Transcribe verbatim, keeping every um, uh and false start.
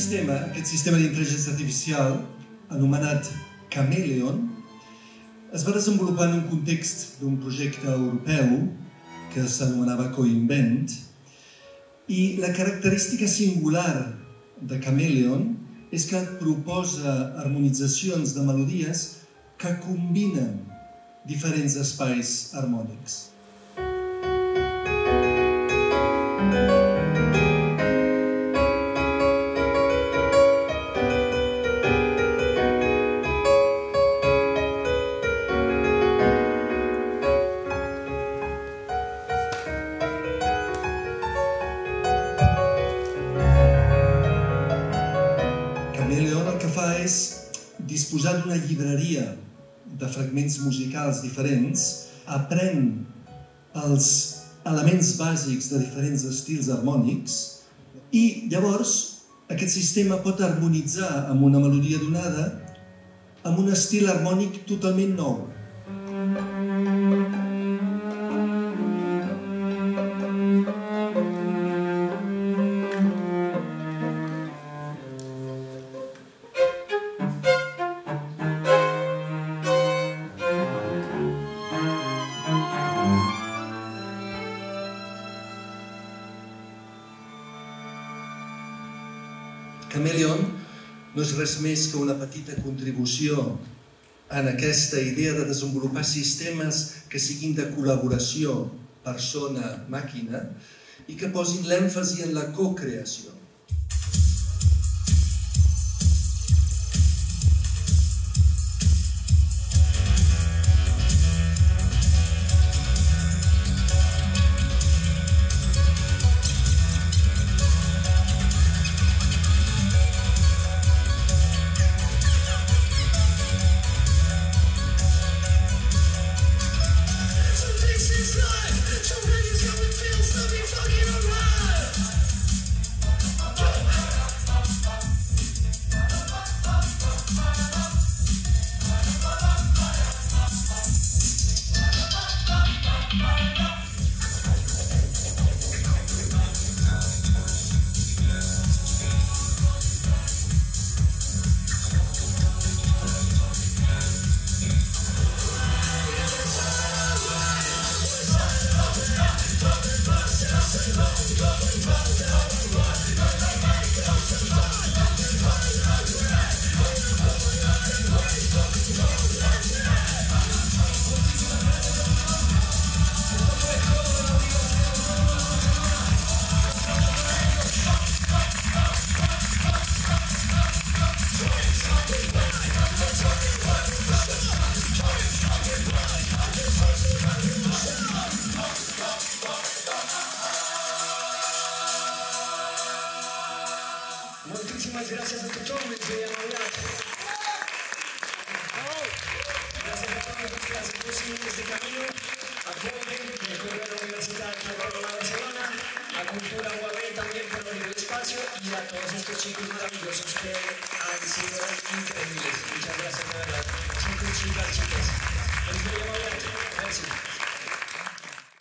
sistema, aquest sistema d'intel·ligència artificial, anomenat Chameleon, es va desenvolupar en un context d'un projecte europeu que s'anomenava CoInvent, i la característica singular de Chameleon és que proposa harmonitzacions de melodies que combinen diferents espais harmònics. Chameleon el que fa és disposar d'una llibreria de fragments musicals diferents, aprèn els elements bàsics de diferents estils harmònics i llavors aquest sistema pot harmonitzar amb una melodia donada amb un estil harmònic totalment nou. Chameleon no és res més que una petita contribució en aquesta idea de desenvolupar sistemes que siguin de col·laboració persona-màquina i que posin l'èmfasi en la cocreació. Muchísimas gracias a todos los que han hablado. Gracias a todos los que hacen posible este camino. Apoyen el Correo de la Universidad de Barcelona, a Cultura U A B también por abrir el espacio y a todos estos chicos maravillosos que han sido increíbles. Muchas gracias, de verdad. Chicos, chicas, chicas. Les doy un abrazo. Gracias.